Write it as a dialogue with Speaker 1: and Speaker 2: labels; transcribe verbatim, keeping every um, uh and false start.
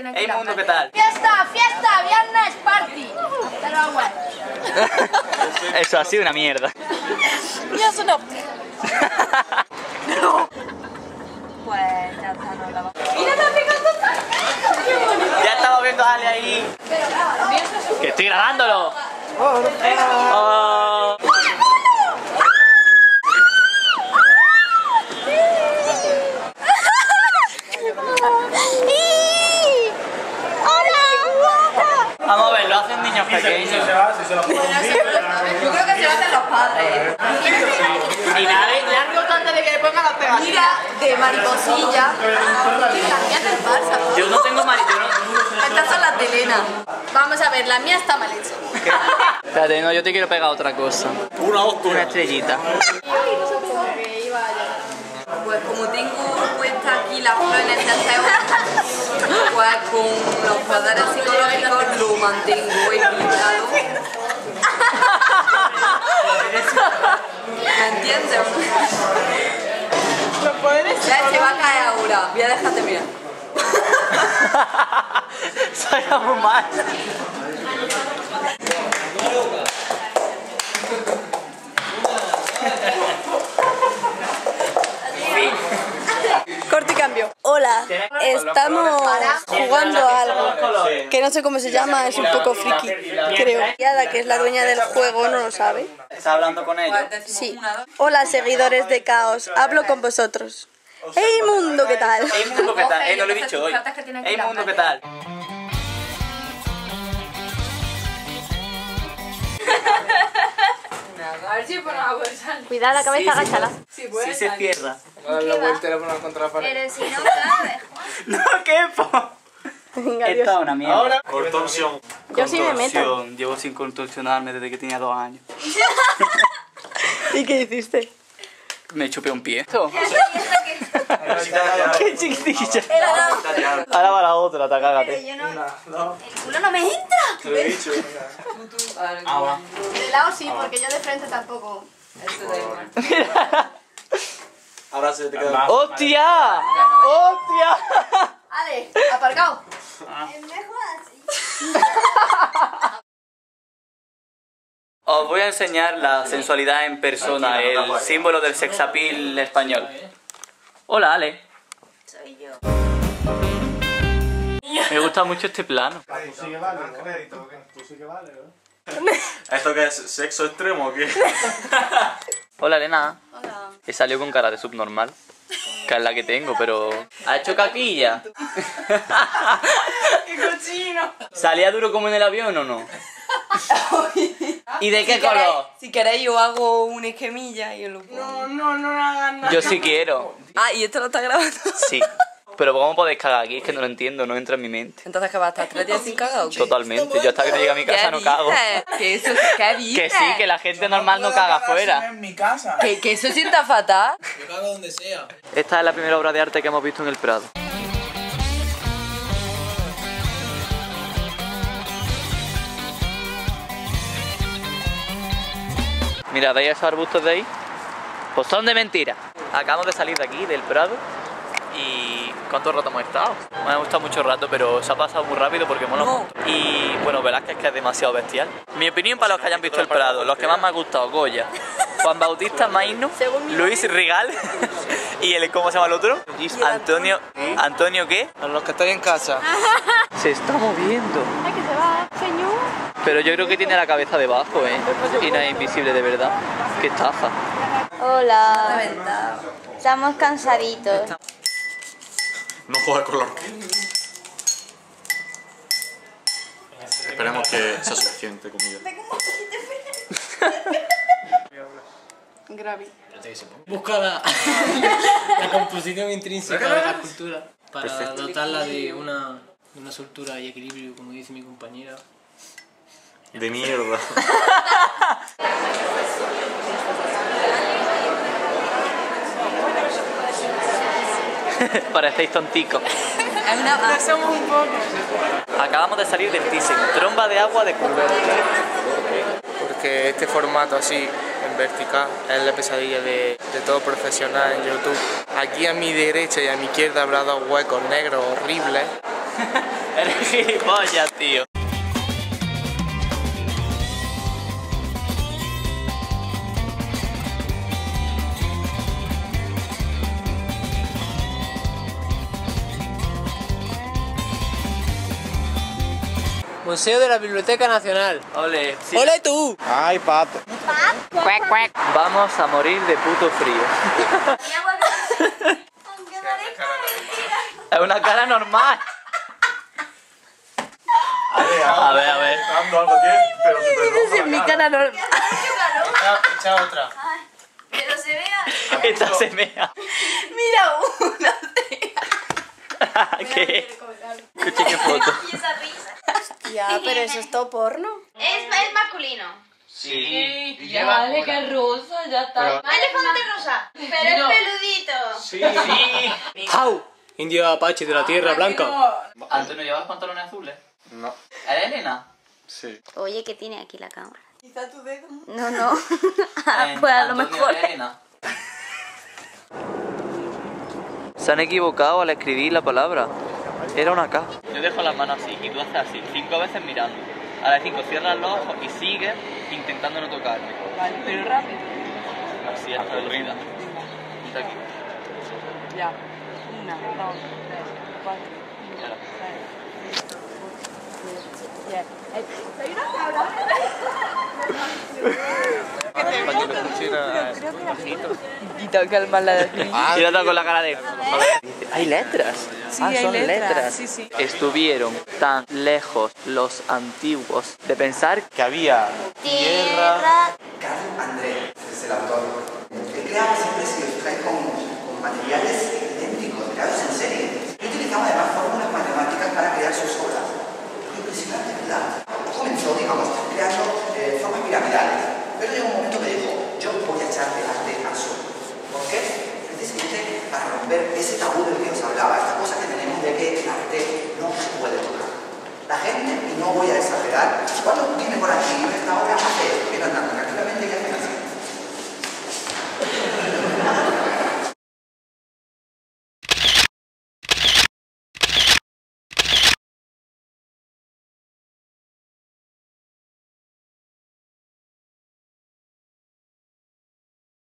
Speaker 1: tienen que
Speaker 2: Hey
Speaker 1: ir a
Speaker 2: mundo, ¿qué
Speaker 1: playa.
Speaker 2: tal?
Speaker 1: ¡Fiesta, fiesta! ¡Viernes party! Pero bueno.
Speaker 2: Eso ha sido una mierda.
Speaker 1: Ya son ópticos. No. Pues ya está, no la va. ¡Mira, está picando! ¡Qué bonito!
Speaker 2: Ya estamos viendo a Ale ahí.
Speaker 1: Pero claro,
Speaker 2: ¡Que estoy grabándolo! Oh. Vamos a ver, lo hacen niños pequeños.
Speaker 1: yo creo que se lo hacen los padres.
Speaker 2: Y nada, le han roto antes de que le pongan las pegatinas.
Speaker 1: Mira, de mariposilla. Las mías del Barça.
Speaker 2: Yo no tengo mariposilla.
Speaker 1: Estas son las de Elena. Vamos a ver, la mía está mal hecha.
Speaker 2: Espérate, no, yo te quiero pegar otra cosa. Una Una estrellita.
Speaker 1: Pues como tengo puesta aquí las flores de aseo, pues con los poderes psicológicos lo mantengo equilibrado. ¿Me entiendes?
Speaker 3: Los poderes
Speaker 1: Ya se va a caer ahora. Voy a dejarte mirar.
Speaker 2: Suena muy mal.
Speaker 3: Corte y cambio. Hola, estamos jugando a algo que no sé cómo se llama, es un poco friki, creo. Yada, que es la dueña del juego, no lo sabe.
Speaker 2: ¿Estás hablando con ellos?
Speaker 3: Sí. Hola, seguidores de Caos, hablo con vosotros. ¡Hey mundo, qué tal!
Speaker 2: Hey mundo, ¿qué tal? Eh, no lo he dicho hoy. Hey mundo, ¿qué tal?
Speaker 1: A ver si ponemos a bolsa.
Speaker 3: Cuidado la cabeza, agáchala.
Speaker 1: Sí,
Speaker 2: Si se cierra.
Speaker 4: La vuelta y la ponemos contra la pared.
Speaker 1: Pero si no sabes.
Speaker 2: No, ¿qué po?
Speaker 3: Venga,
Speaker 2: Esta es
Speaker 3: adiós.
Speaker 2: una mierda.
Speaker 4: Ahora, contorsión.
Speaker 3: Yo sí me meto.
Speaker 2: Contorsión. Llevo sin contorsionarme desde que tenía dos años.
Speaker 3: ¿Y qué hiciste?
Speaker 2: Me chupé un pie.
Speaker 4: Qué
Speaker 2: Chiquitilla. Ahora va la otra, te cágate.
Speaker 1: Yo no.
Speaker 4: Una, dos,
Speaker 1: El culo no me entra.
Speaker 4: te lo he dicho.
Speaker 2: Ahora.
Speaker 1: De lado sí, porque yo de frente tampoco. Eso da igual.
Speaker 4: Ahora se te queda.
Speaker 2: ¡Hostia! ¡Hostia!
Speaker 1: Ale, aparcado.
Speaker 3: Es mejor así.
Speaker 2: Os voy a enseñar la sensualidad en persona, el símbolo del sexapil español. Hola, Ale.
Speaker 1: Soy yo.
Speaker 2: Me gusta mucho este plano.
Speaker 4: ¿Tú sí que vale? ¿Crédito o qué? ¿Tú sí que vale, ¿no? ¿Esto qué es? ¿Sexo extremo o qué?
Speaker 2: Hola, Elena.
Speaker 1: Hola.
Speaker 2: He salido con cara de subnormal, que es la que tengo, pero... ¿Ha hecho caquilla?
Speaker 3: ¡Qué cochino!
Speaker 2: ¿Salía duro como en el avión o no? ¿Y de qué
Speaker 1: Si
Speaker 2: color?
Speaker 1: queréis- Si queréis yo hago una esquemilla y os lo pongo.
Speaker 3: No, no, no hagas nada.
Speaker 2: Yo sí quiero.
Speaker 1: Ah, ¿y esto lo está grabando?
Speaker 2: Sí. Pero ¿cómo podéis cagar aquí? Es que no lo entiendo, no entra en mi mente.
Speaker 1: Entonces, ¿qué va a estar tres días sin cagar o qué?
Speaker 2: Totalmente. Yo hasta que no llegue a mi casa
Speaker 1: ¿Qué
Speaker 2: no cago.
Speaker 1: dices? ¿Que eso qué dices?
Speaker 2: Que sí, que la gente normal no caga afuera.
Speaker 4: En mi casa.
Speaker 1: ¿Que, que eso sienta fatal?
Speaker 4: Yo cago donde sea.
Speaker 2: Esta es la primera obra de arte que hemos visto en el Prado. Mira, ¿veis esos arbustos de ahí? Pues son de mentira. Acabamos de salir de aquí, del Prado. ¿Y cuánto rato hemos estado? Me ha gustado mucho rato, pero se ha pasado muy rápido porque mola
Speaker 1: No.
Speaker 2: mucho. Y bueno, Velázquez que es demasiado bestial. Mi opinión para los que hayan visto el Prado, los que más me ha gustado, Goya, Juan Bautista Maino, Luis Rigal y el, ¿cómo se llama el otro? Antonio, ¿Antonio qué?
Speaker 4: A los que estáis en casa.
Speaker 2: Se está moviendo.
Speaker 3: ¡Ay, que se va, señor!
Speaker 2: Pero yo creo que tiene la cabeza debajo, ¿eh? Y no es invisible de verdad. ¡Qué estafa!
Speaker 3: Hola. Estamos cansaditos.
Speaker 5: No juegas con la orquesta. Esperemos que sea suficiente comida.
Speaker 3: Gravi.
Speaker 6: Busca la, la composición intrínseca de la cultura para
Speaker 2: Perfecto.
Speaker 6: dotarla de una, de una soltura y equilibrio, como dice mi compañera.
Speaker 5: De mierda.
Speaker 2: Parecéis tonticos.
Speaker 1: Es una
Speaker 3: No somos un poco.
Speaker 2: Acabamos de salir del Thyssen, tromba de agua de Courbet.
Speaker 4: Porque este formato así, en vertical, es la pesadilla de, de todo profesional en YouTube. Aquí a mi derecha y a mi izquierda habrá dos huecos negros horribles
Speaker 2: Eres gilipollas, tío.
Speaker 6: Museo de la Biblioteca Nacional.
Speaker 2: Ole, sí.
Speaker 6: ¡Ole tú!
Speaker 4: Ay, pato.
Speaker 2: Cuac, cuac. Vamos a morir de puto frío. Es una cara normal. A ver, a ver.
Speaker 5: Dando algo aquí, pero se te
Speaker 3: Esa es mi cara normal.
Speaker 6: Echa otra.
Speaker 3: Pero se vea.
Speaker 2: Esta se mea.
Speaker 3: Mira una.
Speaker 2: ¿Qué? Escuche qué foto.
Speaker 7: Y esa risa.
Speaker 3: Ya, pero eso es todo porno.
Speaker 7: Es, es masculino.
Speaker 2: Sí.
Speaker 1: Ya vale, que es rosa, ya está.
Speaker 7: Elefante rosa. Pero es peludito.
Speaker 2: Sí. Sí.
Speaker 6: ¡Jau! Indio Apache de la Tierra Blanca.
Speaker 2: Antonio, ¿llevas pantalones azules?
Speaker 5: No.
Speaker 2: ¿Eres Elena?
Speaker 5: Sí.
Speaker 7: Oye, ¿qué tiene aquí la cámara?
Speaker 3: Quizá tu dedo.
Speaker 7: No, no. Ah, pues a lo
Speaker 2: Antonio,
Speaker 7: mejor.
Speaker 2: ¿eres Elena? Se han equivocado al escribir la palabra. Era una K. Yo dejo las manos así y tú haces así, cinco veces mirando. A las cinco cierras los ojos y sigues intentando no tocarme.
Speaker 1: Vale, pero rápido.
Speaker 2: Así es, aburrida. Quita aquí.
Speaker 1: Ya. Una, dos, tres, cuatro, cinco,
Speaker 2: Ya.
Speaker 1: seis, siete, ocho, diez. Eh, Soy una cabra.
Speaker 4: Para que me pusiera bajito.
Speaker 1: Y calma la de
Speaker 2: Y la con la cara de... ¿Hay letras?
Speaker 1: Sí,
Speaker 2: ah,
Speaker 1: hay
Speaker 2: son
Speaker 1: letras,
Speaker 2: letras.
Speaker 1: sí, sí.
Speaker 2: Estuvieron tan lejos los antiguos de pensar
Speaker 5: Que había
Speaker 7: Tierra.
Speaker 8: Carl André es el autor. Él creaba siempre, si os fijáis, con, con materiales idénticos, creados en serie. Y utilizaba además fórmulas matemáticas para crear sus obras. Lo impresionante, ¿verdad? Comenzó, digamos, creando eh, formas piramidales. Pero llegó un momento que dijo, yo voy a echarle arte al suelo. ¿Por qué? Precisamente para romper ese tabú del que os hablaba, esta cosa que tenemos de que el arte no se puede tocar. La gente, y no voy a exagerar, cuando viene